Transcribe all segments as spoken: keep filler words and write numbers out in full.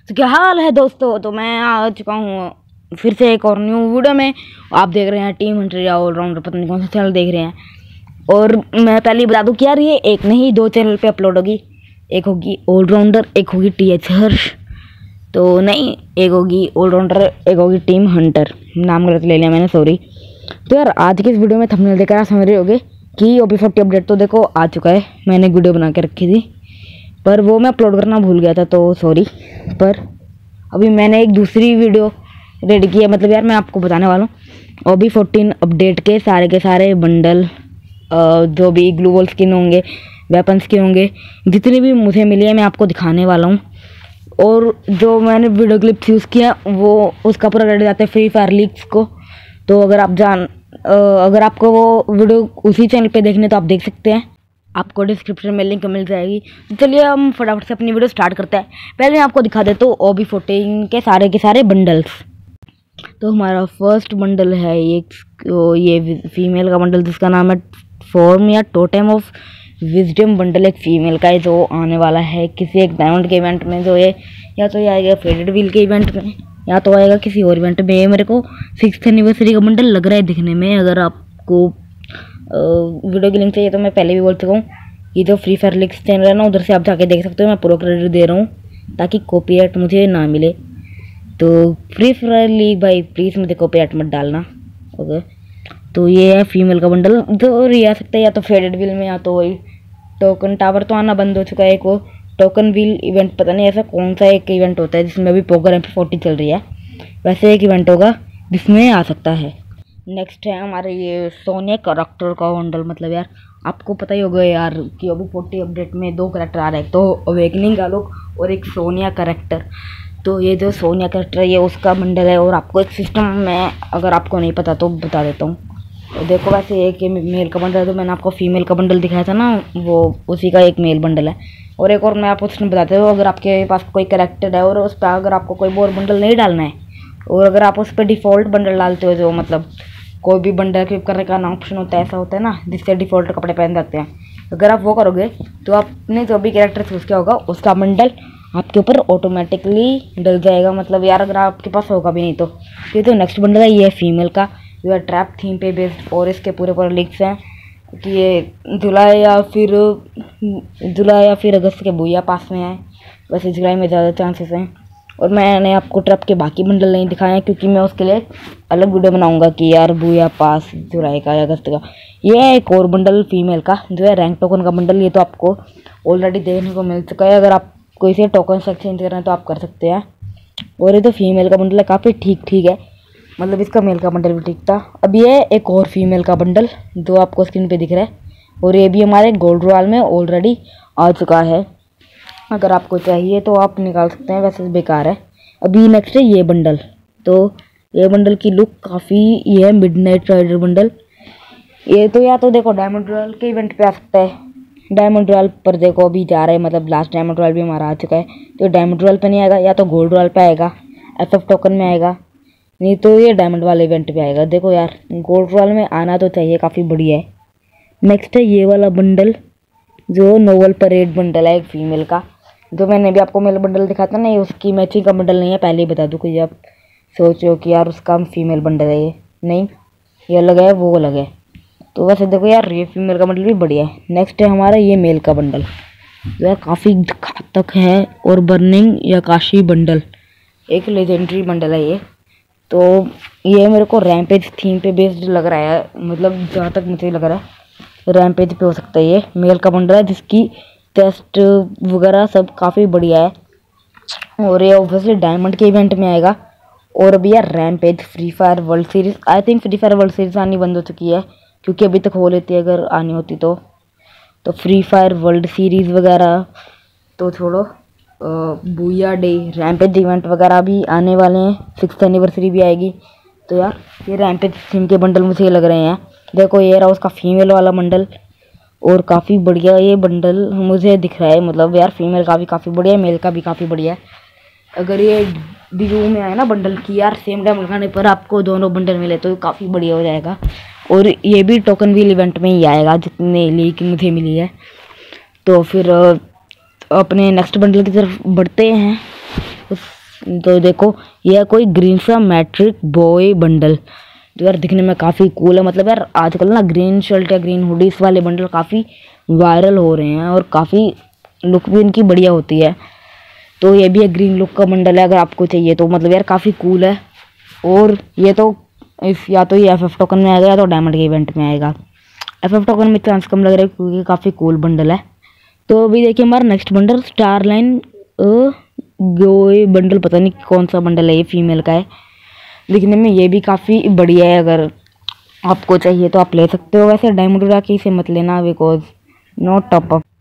तो क्या हाल है दोस्तों। तो मैं आ चुका हूँ फिर से एक और न्यू वीडियो में। आप देख रहे हैं टीम हंटर या ऑलराउंडर, पता नहीं कौन सा चैनल देख रहे हैं। और मैं पहले बता दूँ कि यार ये एक नहीं दो चैनल पे अपलोड होगी। एक होगी ऑलराउंडर, एक होगी टी एच हर्ष। तो नहीं, एक होगी ऑलराउंडर, एक होगी टीम हंटर। नाम गलत ले लिया मैंने, सॉरी। तो यार आज की इस वीडियो में थंबनेल देखकर आप समझ रहे होगे कि ओ बी फोर्टी अपडेट तो देखो आ चुका है। मैंने एक वीडियो बना के रखी थी पर वो मैं अपलोड करना भूल गया था, तो सॉरी। पर अभी मैंने एक दूसरी वीडियो रेडी की है। मतलब यार मैं आपको बताने वाला हूँ ओ बी फोर्टीन अपडेट के सारे के सारे बंडल, जो भी ग्लूवल स्किन होंगे, वेपन्स के होंगे, जितनी भी मुझे मिली है मैं आपको दिखाने वाला हूँ। और जो मैंने वीडियो क्लिप्स यूज़ किया वो उसका पूरा रेडी जाता है फ्री फायर लीक्स को। तो अगर आप जान अगर आपको वो वीडियो उसी चैनल पे देखने तो आप देख सकते हैं, आपको डिस्क्रिप्शन में लिंक मिल जाएगी। तो चलिए हम फटाफट से अपनी वीडियो स्टार्ट करते हैं। पहले मैं आपको दिखा देता हूँ ओ बी फोर्टीन के सारे के सारे बंडल्स। तो हमारा फर्स्ट बंडल है एक, ये फीमेल का बंडल जिसका नाम है फॉर्म या टोटेम ऑफ विजडम बंडल। एक फीमेल का है जो आने वाला है किसी एक डायमंड के इवेंट में। जो ये या तो ये आएगा फेडेड व्हील के इवेंट में या तो आएगा किसी और इवेंट में। ये मेरे को सिक्स एनिवर्सरी का बंडल लग रहा है दिखने में। अगर आपको वीडियो की लिंक चाहिए तो मैं पहले भी बोल चुका हूँ, ये जो फ्री फायर लिंक्स चैनल है ना, उधर से आप जाके देख सकते हो। मैं प्रो क्रेडिट दे रहा हूँ ताकि कॉपीराइट मुझे ना मिले। तो फ्री फायर लीग भाई प्लीज़ मुझे कॉपीराइट मत डालना, ओके। तो ये है फीमेल का बंडल जो ये आ सकता है या तो फेडेड व्हील में या तो वही टोकन टावर। तो आना बंद हो चुका है एक वो टोकन व्हील इवेंट, पता नहीं ऐसा कौन सा एक इवेंट होता है जिसमें अभी पोकर एम पी फोर्टी चल रही है, वैसे एक इवेंट होगा जिसमें आ सकता है। नेक्स्ट है हमारे ये सोनिया करैक्टर का बंडल। मतलब यार आपको पता ही होगा यार कि ओ बी फोर्टी अपडेट में दो करैक्टर आ रहे हैं, तो अवेकनिंग का लुक और एक सोनिया करैक्टर। तो ये जो सोनिया करैक्टर है ये उसका बंडल है। और आपको एक सिस्टम में अगर आपको नहीं पता तो बता देता हूँ। तो देखो वैसे एक मेल का बंडल है, तो मैंने आपको फीमेल का बंडल दिखाया था ना, वो उसी का एक मेल बंडल है। और एक और मैं आपको सिस्टम बताता हूँ, अगर आपके पास कोई करैक्टर है और उस पर अगर आपको कोई और बंडल नहीं डालना है और अगर आप उस पर डिफ़ॉल्ट बंडल डालते हो, जो मतलब कोई भी बंडल इक्विप करने का ना ऑप्शन होता है, ऐसा होता है ना जिससे डिफ़ॉल्ट कपड़े पहन जाते हैं, अगर आप वो करोगे तो आपने जो भी कैरेक्टर चूज़ किया होगा उसका बंडल आपके ऊपर ऑटोमेटिकली डल जाएगा। मतलब यार अगर आपके पास होगा भी नहीं तो। ये तो नेक्स्ट बंडल है, ये है फीमेल का, जो है ट्रैप थीम पे बेस्ड। और इसके पूरे पूरे लिंक्स हैं कि ये जुलाई या फिर जुलाई या फिर अगस्त के बुया पास में है। वैसे जुलाई में ज़्यादा चांसेस हैं। और मैंने आपको ट्रैप के बाकी बंडल नहीं दिखाए हैं क्योंकि मैं उसके लिए अलग वीडियो बनाऊंगा कि यार बुया पास जुलाई का या अगस्त का। ये है एक और बंडल फीमेल का जो है रैंक टोकन का बंडल। ये तो आपको ऑलरेडी देखने को मिल चुका है। अगर आपको इसे टोकन से एक्सचेंज करना है तो आप कर सकते हैं। और ये तो फीमेल का बंडल है, काफ़ी ठीक ठीक है। मतलब इसका मेल का बंडल भी ठीक था। अब ये एक और फीमेल का बंडल जो आपको स्क्रीन पे दिख रहा है, और ये भी हमारे गोल्ड रॉयल में ऑलरेडी आ चुका है। अगर आपको चाहिए तो आप निकाल सकते हैं, वैसे बेकार है। अभी नेक्स्ट है ये बंडल। तो ये बंडल की लुक काफ़ी, ये है मिडनाइट राइडर बंडल। ये तो या तो देखो डायमंड रॉयल के इवेंट पे आ सकता है। डायमंड रॉयल पर देखो अभी जा रहा है, मतलब लास्ट डायमंड रॉयल भी हमारा आ चुका है। तो डायमंड रॉयल पर नहीं आएगा, या तो गोल्ड रॉयल पे आएगा, एफ एफ टोकन में आएगा, नहीं तो ये डायमंड वाले इवेंट पे आएगा। देखो यार गोल्ड रॉयल में आना तो चाहिए, काफ़ी बढ़िया है। नेक्स्ट है ये वाला बंडल जो नोवल परेड बंडल है एक फीमेल का। जो मैंने भी आपको मेल बंडल दिखा था ना, ये उसकी मैचिंग का बंडल नहीं है, पहले ही बता दूँ कि आप सोच हो कि यार उसका फीमेल बंडल है। ये नहीं, ये अलग है वो अलग है। तो वैसे देखो यार ये फीमेल का बंडल भी बढ़िया है। नेक्स्ट है हमारा ये मेल का बंडल जो है काफ़ी घातक है, और बर्निंग या काशी बंडल एक लेजेंडरी बंडल है ये। तो ये मेरे को रैम्पेज थीम पे बेस्ड लग रहा है, मतलब जहाँ तक मुझे लग रहा है रैम्पेज पे हो सकता है। ये मेल का बंडल है जिसकी टेस्ट वगैरह सब काफ़ी बढ़िया है। और ये ऑब्वियसली डायमंड के इवेंट में आएगा। और अभी यार rampage free fire world series, I think free fire world series आनी बंद हो चुकी है क्योंकि अभी तक हो लेती है अगर आनी होती तो। तो फ्री फायर वर्ल्ड सीरीज़ वगैरह तो छोड़ो, बुया डे रैम्पेज इवेंट वगैरह भी आने वाले हैं, सिक्स एनिवर्सरी भी आएगी। तो यार ये रैम्पेज थीम के बंडल मुझे लग रहे हैं। देखो ये रहा उसका फीमेल वाला बंडल, और काफ़ी बढ़िया ये बंडल मुझे दिख रहा है। मतलब यार फीमेल का भी काफ़ी बढ़िया है, मेल का भी काफ़ी बढ़िया है। अगर ये ड्यू में आए ना बंडल की यार सेम टाइम लगाने पर आपको दोनों बंडल मिले तो काफ़ी बढ़िया हो जाएगा। और ये भी टोकन व्हील इवेंट में ही आएगा जितने लीक मुझे मिली है। तो फिर अपने नेक्स्ट बंडल की तरफ बढ़ते हैं। कुछ। तो देखो यह कोई ग्रीन सा मैट्रिक बॉय बंडल, जो यार दिखने में काफ़ी कूल है। मतलब यार आजकल ना ग्रीन शर्ट या ग्रीन हुडीज वाले बंडल काफ़ी वायरल हो रहे हैं और काफ़ी लुक भी इनकी बढ़िया होती है। तो ये भी एक ग्रीन लुक का बंडल है, अगर आपको चाहिए तो। मतलब यार काफ़ी कूल है। और ये तो इस या तो ये एफ एफ टोकन में आएगा या तो डायमंड के इवेंट में आएगा। एफ एफ टोकन में चांस कम लग रहा है क्योंकि काफ़ी कूल बंडल है। तो अभी देखिए हमारा नेक्स्ट बंडल स्टार लाइन गोए बंडल, पता नहीं कौन सा बंडल है, ये फीमेल का है। दिखने में ये भी काफ़ी बढ़िया है, अगर आपको चाहिए तो आप ले सकते हो। वैसे डायमंड उड़ा के इसे मत लेना बिकॉज नॉट टॉप अप।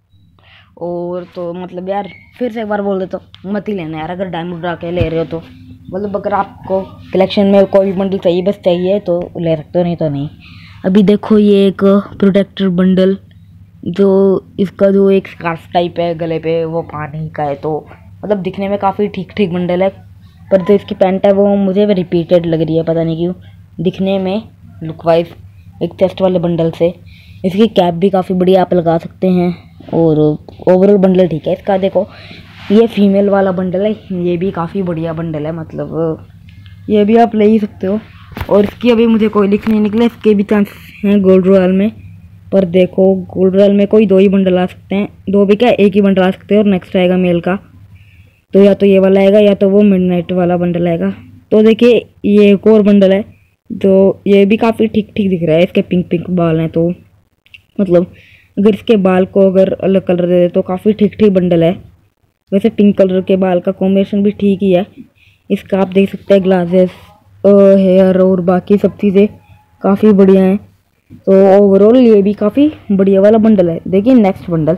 और तो मतलब यार फिर से एक बार बोल देता हूँ, मत ही लेना यार अगर डायमंड उड़ा के ले रहे हो तो। मतलब अगर आपको कलेक्शन में कोई भी बंडल चाहिए, बस चाहिए तो ले सकते हो, नहीं तो नहीं। अभी देखो ये एक प्रोटेक्टर बंडल, जो इसका जो एक स्कार्फ टाइप है गले पे, वो पानी का है। तो मतलब दिखने में काफ़ी ठीक ठीक बंडल है, पर जो इसकी पैंट है वो मुझे रिपीटेड लग रही है, पता नहीं क्यों। दिखने में लुक वाइज एक चेस्ट वाले बंडल से। इसकी कैप भी काफ़ी बढ़िया आप लगा सकते हैं। और ओवरऑल बंडल ठीक है इसका। देखो ये फीमेल वाला बंडल है, ये भी काफ़ी बढ़िया बंडल है, मतलब ये भी आप ले ही सकते हो। और इसकी अभी मुझे कोई लिख नहीं निकले, इसके भी चांस हैं गोल्ड रॉयल में। पर देखो गोल्ड रॉयल में कोई दो ही बंडल आ सकते हैं, दो भी क्या एक ही बंडल आ सकते हैं। और नेक्स्ट आएगा मेल का, तो या तो ये वाला आएगा या तो वो मिडनाइट वाला बंडल आएगा। तो देखिए ये एक और बंडल है, तो ये भी काफ़ी ठीक ठीक दिख रहा है। इसके पिंक पिंक बाल हैं, तो मतलब अगर इसके बाल को अगर अलग कलर दे दे तो काफ़ी ठीक ठीक बंडल है। वैसे पिंक कलर के बाल का कॉम्बिनेशन भी ठीक ही है। इसका आप देख सकते हैं ग्लासेस, हेयर और बाकी सब चीज़ें काफ़ी बढ़िया हैं। तो ओवरऑल ये भी काफ़ी बढ़िया वाला बंडल है। देखिए नेक्स्ट बंडल,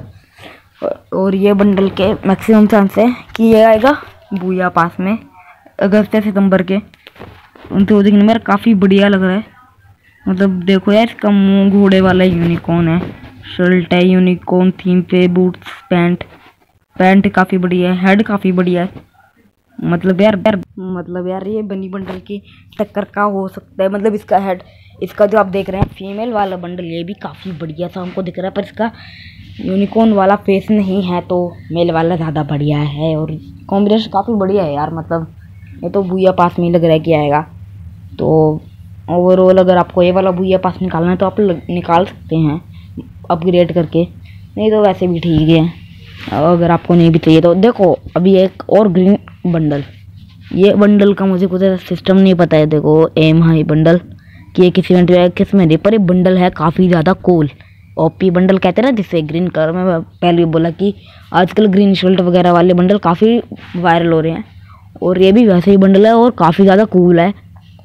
और ये बंडल के मैक्सिमम चांस है कि ये आएगा बूया पास में अगस्त या सितंबर के। तो देखने में काफ़ी बढ़िया लग रहा है। मतलब देखो यार इसका मुंह घोड़े वाला यूनिकॉर्न है, शर्ट है यूनिकॉर्न थीम पे, बूट्स पैंट पैंट काफ़ी बढ़िया है, हेड काफ़ी बढ़िया है। मतलब यार यार मतलब यार ये बनी बंडल की टक्कर का हो सकता है। मतलब इसका हेड, इसका जो आप देख रहे हैं फीमेल वाला बंडल, ये भी काफ़ी बढ़िया सा हमको दिख रहा है, पर इसका यूनिकॉर्न वाला फेस नहीं है, तो मेल वाला ज़्यादा बढ़िया है। और कॉम्बिनेशन काफ़ी बढ़िया है यार, मतलब ये तो भूया पास में ही लग रहा है कि आएगा। तो ओवरऑल अगर आपको ये वाला भूया पास निकालना है तो आप निकाल सकते हैं अपग्रेड करके, नहीं तो वैसे भी ठीक है। अगर आपको नहीं भी चाहिए तो देखो अभी एक और ग्रीन बंडल, ये बंडल का मुझे कुछ सिस्टम नहीं पता है। देखो एम हाई बंडल कि ये किसी इवेंट में किस में नहीं, पर ये बंडल है काफ़ी ज़्यादा कूल। ओपी बंडल कहते हैं ना जिसे, ग्रीन कलर में। पहले भी बोला कि आजकल ग्रीन शर्ट वगैरह वाले बंडल काफ़ी वायरल हो रहे हैं, और ये भी वैसे ही बंडल है और काफ़ी ज़्यादा कूल है।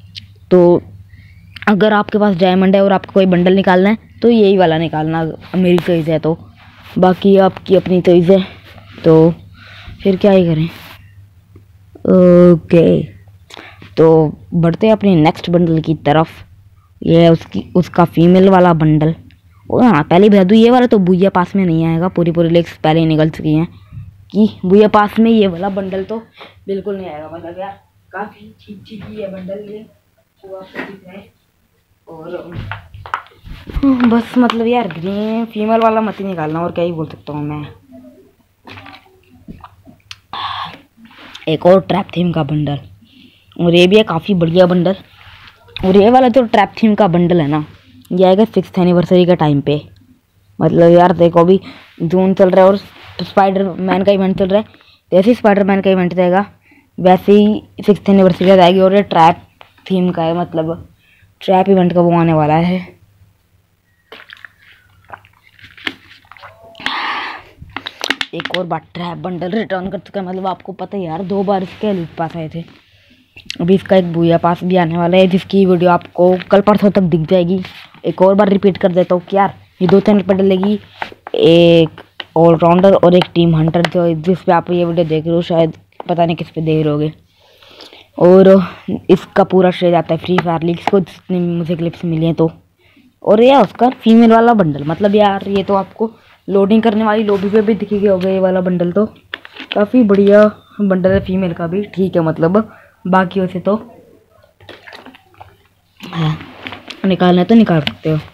तो अगर आपके पास डायमंड है और आपको कोई बंडल निकालना है तो यही वाला निकालना, मेरी चॉइस है। तो बाकी आपकी अपनी चॉइस है, तो फिर क्या ही करें। ओके तो बढ़ते हैं अपनी नेक्स्ट बंडल की तरफ। ये है उसकी उसका फीमेल वाला बंडल। और हाँ पहले बता दूँ, ये वाला तो बुया पास में नहीं आएगा, पूरी पूरी लेग्स पहले ही निकल चुकी हैं कि बुया पास में ये वाला बंडल तो बिल्कुल नहीं आएगा। मतलब यार काफ़ी ठीक ठीक ही है बंडल ये, तो आपको दिख रहा है। और बस मतलब यार ग्रीन फीमेल वाला मत ही निकालना, और क्या ही बोल सकता हूँ मैं। एक और ट्रैप थीम का बंडल, और ये भी है काफ़ी बढ़िया बंडल। और ये वाला जो ट्रैप थीम का बंडल है ना, ये आएगा सिक्स एनिवर्सरी का टाइम पे। मतलब यार देखो अभी जून चल रहा है और स्पाइडर मैन का इवेंट चल रहा है, जैसे ही स्पाइडर मैन का इवेंट जाएगा वैसे ही सिक्स एनिवर्सरी आएगी। और ये ट्रैप थीम का है, मतलब ट्रैप इवेंट का वो आने वाला है। एक और बार ट्रैप बंडल रिटर्न कर चुका है। मतलब आपको पता है यार, दो बार इसके एलीट पास आए थे, अभी इसका एक बूया पास भी आने वाला है, जिसकी वीडियो आपको कल परसों तक दिख जाएगी। एक और बार रिपीट कर देता हूँ कि यार ये दो चैनल पर डलेगी, एक ऑलराउंडर और एक टीम हंटर, जो जिस पे आप ये वीडियो देख रहे हो, शायद पता नहीं किस पे देख रहे होगे। और इसका पूरा श्रेय जाता है फ्री फायर लीग्स को, जितनी मुझे क्लिप्स मिली हैं। तो और ये उसका फीमेल वाला बंडल, मतलब यार ये तो आपको लोडिंग करने वाली लॉबी पे भी दिखेगी होगा ये वाला बंडल। तो काफ़ी बढ़िया बंडल है, फीमेल का भी ठीक है। मतलब बाकी वैसे तो निकालना है तो निकाल सकते हो।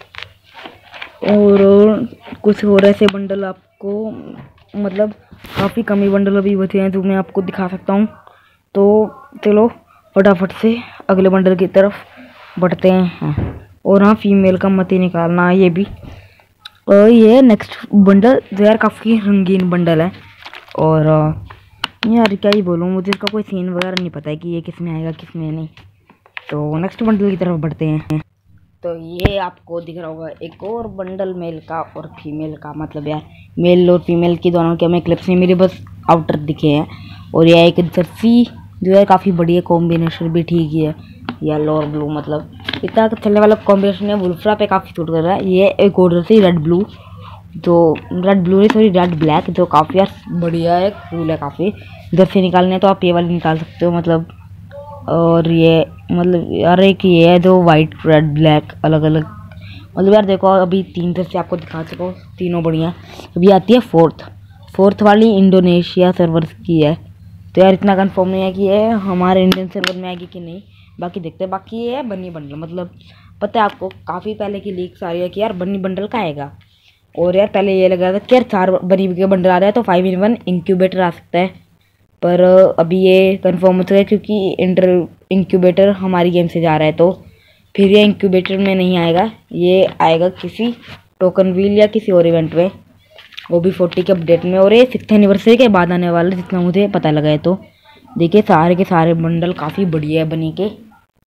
और कुछ और ऐसे बंडल आपको, मतलब काफ़ी कमी बंडल अभी बचे हैं जो मैं आपको दिखा सकता हूँ। तो चलो फटाफट से अगले बंडल की तरफ बढ़ते हैं। और हाँ, फीमेल का मत ही निकालना ये भी। और ये नेक्स्ट बंडल जो यार काफ़ी रंगीन बंडल है। और यार क्या ही बोलूँ, मुझे इसका कोई सीन वगैरह नहीं पता है कि ये किस में आएगा किस में नहीं। तो नेक्स्ट बंडल की तरफ बढ़ते हैं। तो ये आपको दिख रहा होगा एक और बंडल मेल का और फीमेल का, मतलब यार मेल और फीमेल की दोनों के हमें क्लिप्स नहीं, मेरे बस आउटर दिखे हैं। और यह एक जर्सी जो है काफ़ी बढ़िया, कॉम्बिनेशन भी ठीक ही है, येलो और ब्लू, मतलब इतना चलने वाला कॉम्बिनेशन है। वुल्फ्रा पे काफ़ी सूट कर रहा है। ये एक और जर्सी रेड ब्लू, जो रेड ब्लू नहीं सॉरी रेड ब्लैक, जो काफ़ी यार बढ़िया है, कूल है काफ़ी। जर्सी निकालने तो आप ये वाली निकाल सकते हो मतलब। और ये मतलब यार एक ये है जो वाइट रेड ब्लैक अलग अलग, मतलब यार देखो अभी तीन जर्सी आपको दिखा सको, तीनों बढ़िया। अभी आती है फोर्थ फोर्थ वाली इंडोनेशिया सर्वर्स की है। तो यार इतना कंफर्म नहीं है कि ये हमारे इंडियन सर्वर में आएगी कि नहीं, बाकी देखते हैं। बाकी ये है बनी बंडल, मतलब पता है आपको काफ़ी पहले की लीक्स आ रही है कि यार बनी बंडल का आएगा। और यार पहले ये लग रहा था कि यार चार बनी के बंडल आ रहा है तो फाइव इन वन इंक्यूबेटर आ सकता है, पर अभी ये कंफर्म हो चुका है क्योंकि इंटर इंक्यूबेटर हमारी गेम से जा रहा है। तो फिर ये इंक्यूबेटर में नहीं आएगा, ये आएगा किसी टोकन व्हील या किसी और इवेंट में, वो भी फोर्टी के अपडेट में। और ये सिक्स एनिवर्सरी के बाद आने वाला जितना मुझे पता लगा है। तो देखिए सारे के सारे बंडल काफ़ी बढ़िया है बनी के।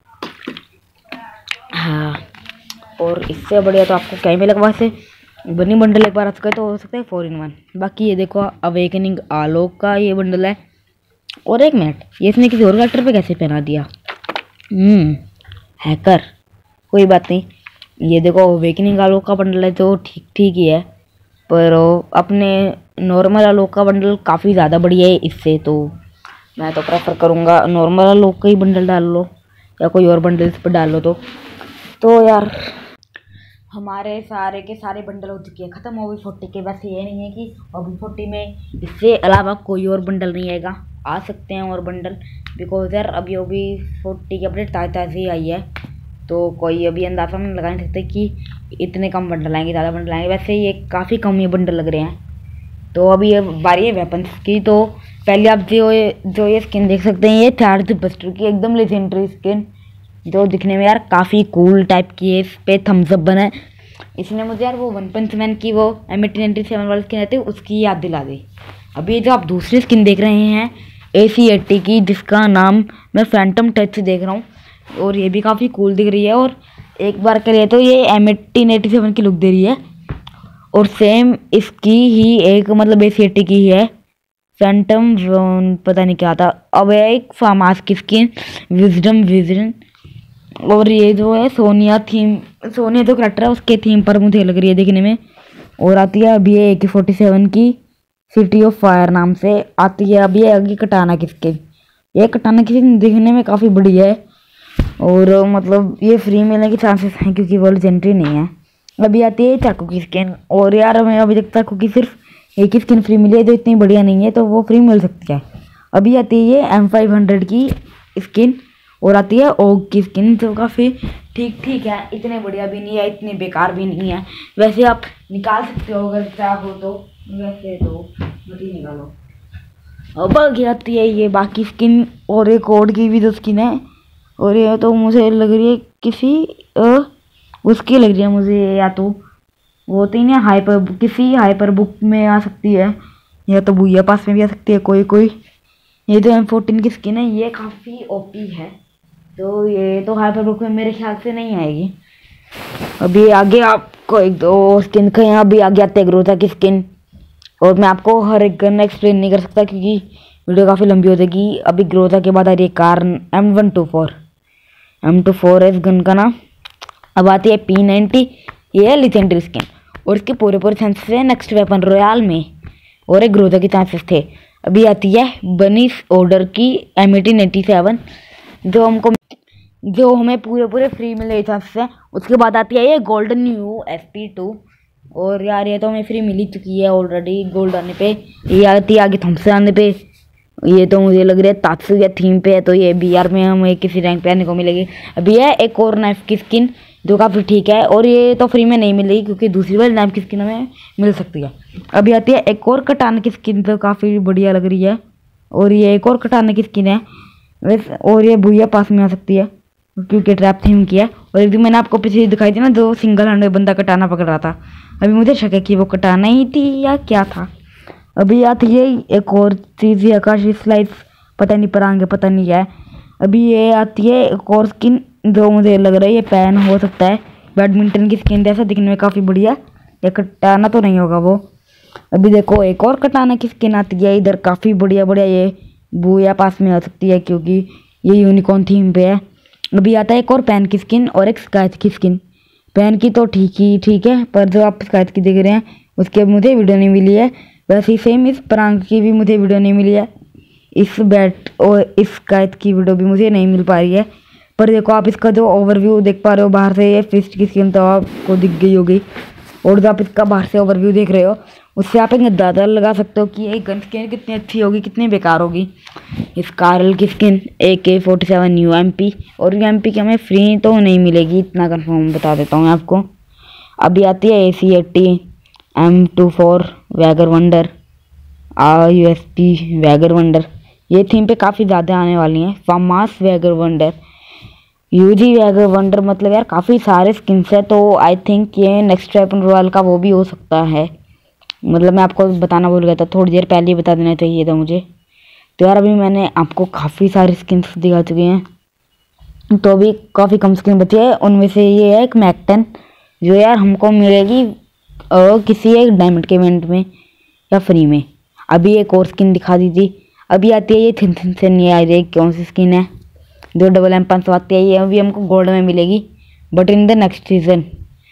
हाँ, और इससे बढ़िया तो आपको क्या ही मिलेगा वैसे, बनी बंडल एक बार आ चुका है तो हो सकता है फोर इन वन। बाकी ये देखो अवेकनिंग आलोक का ये बंडल है। और एक मिनट, ये इसने किसी और कैरेक्टर पे कैसे पहना दिया? हम्म हैकर, कोई बात नहीं। ये देखो अवेकनिंग आलोक का बंडल है तो ठीक ठीक ही है, पर अपने नॉर्मल आलोक का बंडल काफ़ी ज़्यादा बढ़िया है इससे। तो मैं तो प्रेफर करूँगा नॉर्मल आलोक का ही बंडल डाल लो या कोई और बंडल इस पर डाल लो। तो तो यार हमारे सारे के सारे बंडल हो चुके हैं ख़त्म ओबी फोर्टी के। वैसे ये नहीं है कि ओबी फोर्टी में इससे अलावा कोई और बंडल नहीं आएगा, आ सकते हैं और बंडल, बिकॉज यार अभी ओबी फोर्टी की अपडेट ताज़ी ताज़ी आई है। तो कोई अभी अंदाज़ा नहीं लगा नहीं सकते कि इतने कम बंडल आएंगे, ज़्यादा बंडल आएंगे। वैसे ये काफ़ी कम ये बंडल लग रहे हैं। तो अभी ये बारी है वेपन्स की। तो पहले आप जो ये जो ये स्किन देख सकते हैं, ये चार्ज बस्टर की एकदम लेजेंडरी स्किन, जो दिखने में यार काफ़ी कूल टाइप की है। इस पर थम्सअप बना है, इसने मुझे यार वो वन पंच मैन की वो एम एटी नाइन्टी सेवन वाली स्किन रहती है उसकी याद दिला दी। अभी जो आप दूसरी स्किन देख रहे हैं ए सी एट्टी की, जिसका नाम मैं फैंटम टच देख रहा हूँ, और ये भी काफ़ी कूल दिख रही है। और एक बार के लिए तो ये एम एटी नाइन्टी सेवन की लुक दे रही है। और सेम इसकी ही एक मतलब ए सी एट्टी की ही है फैंटम, पता नहीं क्या था। अब एक फार्मास की स्किन विजडम विजन, और ये जो है सोनिया थीम, सोनिया जो करेक्टर है उसके थीम पर मुझे लग रही है देखने में। और आती है अभी ए के फोर्टी सेवन की सिटी ऑफ फायर नाम से आती है। अभी आगे कटाना की स्किन, ये कटाना की स्किन देखने में काफ़ी बढ़िया है। और मतलब ये फ्री मिलने के चांसेस हैं क्योंकि वो लेजेंडरी नहीं है। अभी आती है चाकू की स्किन, और यार हमें अभी तक चाकू की सिर्फ एक ही स्किन फ्री मिली है जो इतनी बढ़िया नहीं है, तो वो फ्री मिल सकती है। अभी आती है ये एम फाइव हंड्रेड की स्किन, और आती है ओग की स्किन, जो काफ़ी ठीक ठीक है, इतने बढ़िया भी नहीं है इतनी बेकार भी नहीं है। वैसे आप निकाल सकते हो अगर चाहो तो, वैसे तो मत ही निकालो। अब आगे आती है ये बाकी स्किन, और एक कोड की भी जो स्किन है, और ये तो मुझे लग रही है किसी आ, उसकी लग रही है मुझे, या तो वो तो नहीं हाइपर किसी हाइपर बुक में आ सकती है, या तो बुया पास में भी आ सकती है कोई कोई। ये जो एम फोर्टीन की स्किन है ये काफ़ी ओपी है, तो ये तो हाइपर बुक में मेरे ख्याल से नहीं आएगी। अभी आगे आपको एक दो स्किन का यहाँ अभी आगे आते हैं ग्रोथा की स्किन, और मैं आपको हर एक गन एक्सप्लेन नहीं कर सकता क्योंकि वीडियो काफ़ी लंबी हो जाएगी। अभी ग्रोथा के बाद आ रही है car M one two four M two four है इस गन का नाम। अब आती है पी नाइन्टी, ये है लेजेंडरी स्किन, और इसके पूरे पूरे चांसेस है नेक्स्ट वेपन रॉयल में, और एक ग्रोथा के चांसेस थे। अभी आती है बनीस ऑर्डर की एम एटी नाइन्टी सेवन, जो हमको जो हमें पूरे पूरे फ्री मिले चांसेस हैं। उसके बाद आती है ये golden new S P two, और यार ये तो हमें फ्री मिल ही चुकी है ऑलरेडी गोल्ड आने पे। ये आती है आगे थम्सन आने पे, ये तो मुझे लग रहा है तात्सुया थीम पे है, तो ये बी आर में हमें किसी रैंक पे आने को मिलेगी। अभी है एक और नाइफ की स्किन जो काफ़ी ठीक है, और ये तो फ्री में नहीं मिलेगी क्योंकि दूसरी वाली नाइफ की स्किन हमें मिल सकती है। अभी आती है एक और कटाने की स्किन जो काफ़ी बढ़िया लग रही है, और ये एक और कटाने की स्किन है वैसे और ये भूया पास में आ सकती है क्योंकि ट्रैप थीम किया है। और एक दिन मैंने आपको पीछे दिखाई थी ना, जो सिंगल हैंड बंदा कटाना पकड़ रहा था, अभी मुझे शक है कि वो कटाना ही थी या क्या था। अभी आती है एक और चीज़, ये आकाशी स्लाइस, पता नहीं परांगे पता नहीं क्या है। अभी ये आती है एक और स्किन जो मुझे लग रहा है ये पैन हो सकता है, बैडमिंटन की स्किन जैसा दिखने में काफ़ी बढ़िया। ये कटाना तो नहीं होगा वो। अभी देखो एक और कटाना की स्किन आती है इधर, काफ़ी बढ़िया बढ़िया। ये बूया पास में आ सकती है क्योंकि ये यूनिकॉर्न थीम पे है। अभी आता है एक और पैन की स्किन और एक स्काइच की स्किन। पैन की तो ठीक ही ठीक है, पर जो आप स्काइच की देख रहे हैं उसके मुझे वीडियो नहीं मिली है। वैसे ही सेम इस परांग की भी मुझे वीडियो नहीं मिली है। इस बैट और इस स्काइच की वीडियो भी मुझे नहीं मिल पा रही है। पर देखो आप इसका जो ओवरव्यू देख पा रहे हो बाहर से, ये फिस्ट की स्किन तो आपको दिख गई होगी। और जो आप इसका बाहर से ओवरव्यू देख रहे हो उससे आप एक अंदाजा लगा सकते हो कि ये गन स्किन कितनी अच्छी होगी कितनी बेकार होगी। इस कारल की skin A K forty seven U M P, और यू एम पी की हमें फ्री तो नहीं मिलेगी, इतना कंफर्म बता देता हूँ मैं आपको। अभी आती है A C eighty M two four wager wonder, U S P wager wonder. ये थीम पे काफ़ी ज़्यादा आने वाली हैं। Famas wager wonder, UG wager wonder, मतलब यार काफ़ी सारे स्किन्स है। तो आई थिंक ये नेक्स्ट वेपन रॉयल का वो भी हो सकता है। मतलब मैं आपको बताना भूल गया था, थोड़ी देर पहले ही बता देना चाहिए था मुझे। तो यार अभी मैंने आपको काफ़ी सारे स्किन्स दिखा चुके हैं, तो अभी काफ़ी कम स्किन बची है। उनमें से ये है एक मैकटेन, जो यार हमको मिलेगी और किसी एक डायमंड के इवेंट में या फ्री में। अभी एक और स्किन दिखा दीजिए। अभी आती है ये थिन थिन से नहीं आ रही कौन सी स्किन है, जो डबल एम पाँच सौ आती है, ये अभी हमको गोल्ड में मिलेगी but in the next season.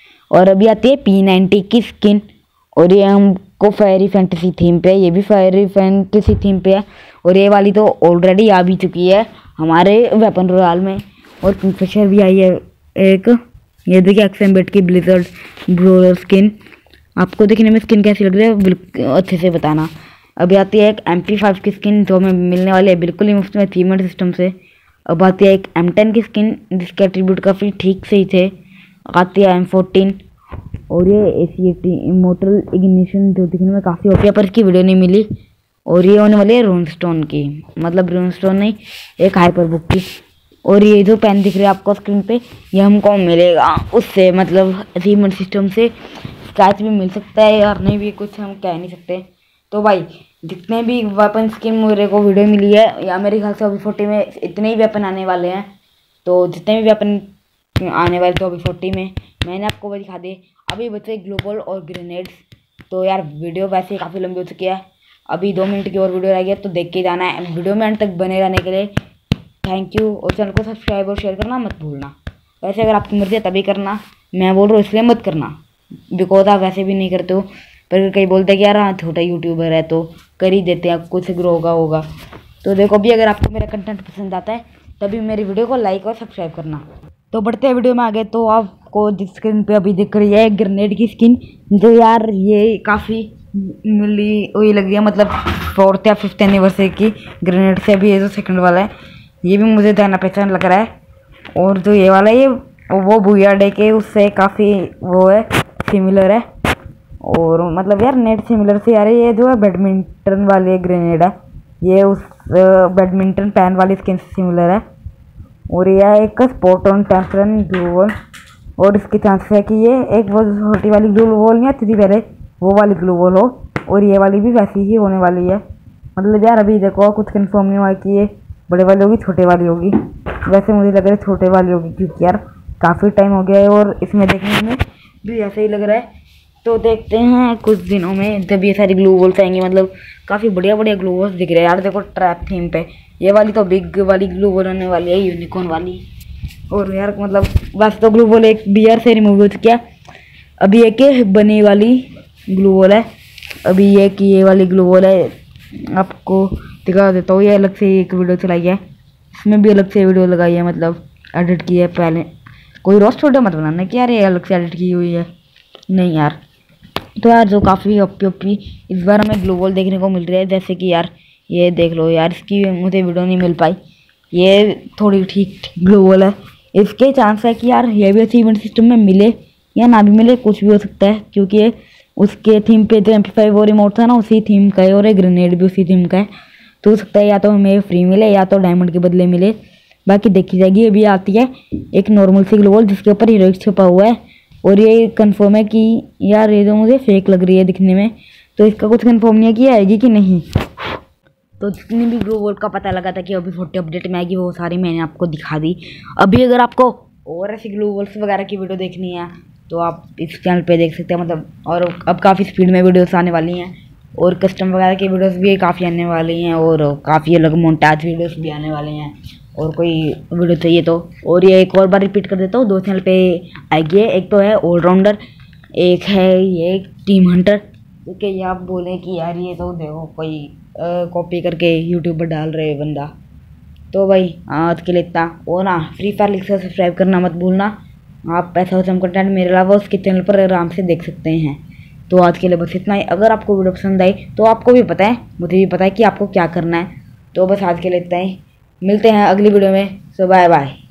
और अभी आती है पी नाइन्टी की स्किन, और ये हमको फेयरी फैंटेसी थीम पे है, ये भी फेयरी फैंटेसी थीम पे है। और ये वाली तो ऑलरेडी आ भी चुकी है हमारे वेपन रॉयल में। और किंगफिशर भी आई है एक, ये देखिए एक्सएम्बेट की ब्लिजर्ड ब्रोलर स्किन। आपको देखने में स्किन कैसी लग रही है बिल्कुल अच्छे से बताना। अभी आती है एक एम पी फाइव की स्किन जो हमें मिलने वाली है बिल्कुल ही मुफ्त में अचीवमेंट सिस्टम से। अब आती है एक एम टेन की स्किन जिसके एट्रीब्यूट काफ़ी ठीक से ही थे। आती है एम फोर्टीन, और ये A C eighty immortal ignition जो दिखने में काफ़ी ओपी है, पर इसकी वीडियो नहीं मिली। और ये होने वाली है रूनस्टोन की, मतलब रूनस्टोन नहीं, एक हाइपर बुक की। और ये जो पेन दिख रहा है आपको स्क्रीन पे, ये हमको मिलेगा उससे, मतलब अचीवमेंट सिस्टम से। स्क्रैच भी मिल सकता है और नहीं भी, कुछ हम कह नहीं सकते। तो भाई जितने भी वेपन स्किन मेरे को वीडियो मिली है, या मेरे ख्याल से अभी फोर्टी में इतने ही वेपन आने वाले हैं। तो जितने भी वेपन आने वाले तो अभी फोर्टी में मैंने आपको वो दिखा दिए। अभी बचे ग्लोबल और ग्रेनेड्स। तो यार वीडियो वैसे ही काफ़ी लंबी हो चुकी है, अभी दो मिनट की और वीडियो रह गई है, तो देख के जाना है। वीडियो में एंड तक बने रहने के लिए थैंक यू, और चैनल को सब्सक्राइब और शेयर करना मत भूलना। वैसे अगर आपकी मर्जी है तभी करना, मैं बोल रहा हूँ इसलिए मत करना बिकॉज आप वैसे भी नहीं करते हो। पर कई बोलते हैं कि यार हाँ छोटा यूट्यूबर है तो कर ही देते हैं, कुछ ग्रो होगा होगा। तो देखो अभी अगर आपको मेरा कंटेंट पसंद आता है तभी मेरी वीडियो को लाइक और सब्सक्राइब करना। तो बढ़ते हैं वीडियो में आगे। तो आपको जिस स्क्रीन पे अभी दिख रही है ग्रेनेड की स्किन, जो यार ये काफ़ी मिली हुई लग रही है, मतलब फोर्थ या फिफ्थ एनिवर्सरी की ग्रेनेड से। अभी ये जो सेकंड वाला है ये भी मुझे जाना पहचान लग रहा है। और जो ये वाला है ये वो भूया डे के उससे काफ़ी वो है, सिमिलर है। और मतलब यार नेट सिमिलर से यार ये जो है बैडमिंटन वाली ग्रेनेड है, ये उस बैडमिंटन पैन वाली स्किन से सिमिलर है। और यह एक स्पॉट ऑन टेम्परन ग्लू वॉल, और इसकी चांसेस है कि ये एक वो छोटी वाली ग्लू वॉल नहीं आती थी पहले, वो वाली ग्लू वॉल हो, और ये वाली भी वैसी ही होने वाली है। मतलब यार अभी देखो कुछ कंफर्म नहीं हुआ कि ये बड़े वाली होगी छोटे वाली होगी। वैसे मुझे लग रहा है छोटे वाली होगी, क्योंकि यार काफ़ी टाइम हो गया है और इसमें देखने में भी ऐसे ही लग रहा है। तो देखते हैं कुछ दिनों में जब ये सारी ग्लू वॉल्स आएंगी, मतलब काफ़ी बढ़िया बढ़िया ग्लू वॉल्स दिख रहे हैं यार। देखो ट्रैप थीम पे ये वाली तो बिग वाली ग्लू वॉल होने वाली है, यूनिकॉर्न वाली। और यार मतलब वैसे तो ग्लू वॉल एक बियर से रिमूव हो चुकी है, अभी एक बनी वाली ग्लू वॉल है। अभी ये कि ये वाली ग्लू वॉल है, आपको दिखा देता हूँ। ये अलग से एक वीडियो चलाई है, इसमें भी अलग से वीडियो लगाई है, मतलब एडिट की है। पहले कोई रोस्ट वीडियो मत बनाना कि यार ये अलग से एडिट की हुई है, नहीं यार। तो यार जो काफ़ी ओपी ओपी इस बार हमें ग्लू वॉल देखने को मिल रही है, जैसे कि यार ये देख लो यार, इसकी मुझे वीडियो नहीं मिल पाई, ये थोड़ी ठीक ठीक ग्लू वॉल है। इसके चांस है कि यार ये भी अचीवमेंट सिस्टम में मिले या ना भी मिले, कुछ भी हो सकता है, क्योंकि उसके थीम पे जो एम पी फाइव और रिमोट था ना उसी थीम का है, और एक ग्रेनेड भी उसी थीम का है। तो हो सकता है या तो हमें फ्री मिले या तो डायमंड के बदले मिले, बाकी देखी जाएगी। अभी आती है एक नॉर्मल सी ग्लो वॉल जिसके ऊपर हीरोइक छुपा हुआ है, और ये कंफर्म है कि यार ये तो मुझे फेक लग रही है दिखने में, तो इसका कुछ कंफर्म नहीं है कि आएगी कि नहीं। तो जितनी भी ग्लो वॉल का पता लगा था कि अभी फोर्टी अपडेट में आएगी वो सारी मैंने आपको दिखा दी। अभी अगर आपको और ऐसी ग्लो वॉल्स वगैरह की वीडियो देखनी है तो आप इस चैनल पे देख सकते हैं, मतलब और अब काफ़ी स्पीड में वीडियोस आने वाली हैं, और कस्टम वगैरह की वीडियोस भी काफ़ी आने वाली हैं, और काफ़ी अलग मोन्टाज वीडियोस भी आने वाले हैं। और कोई वीडियो चाहिए तो, और ये एक और बार रिपीट कर देता हूँ, दो चैनल पे आएगी। एक तो है ऑलराउंडर, एक है ये टीम हंटर। क्योंकि ये आप बोलें कि यार ये तो देखो कोई कॉपी करके यूट्यूब पर डाल रहे बंदा, तो भाई आज के लिए इतना। और ना फ्री फायर लिख से सब्सक्राइब करना मत भूलना। आप ऐसा वैसा कंटेंट मेरे अलावा उसके चैनल पर आराम से देख सकते हैं। तो आज के लिए बस इतना ही। अगर आपको वीडियो पसंद आई तो आपको भी पता है, मुझे भी पता है कि आपको क्या करना है। तो बस आज के लिए इतना ही, मिलते हैं अगली वीडियो में। So bye bye.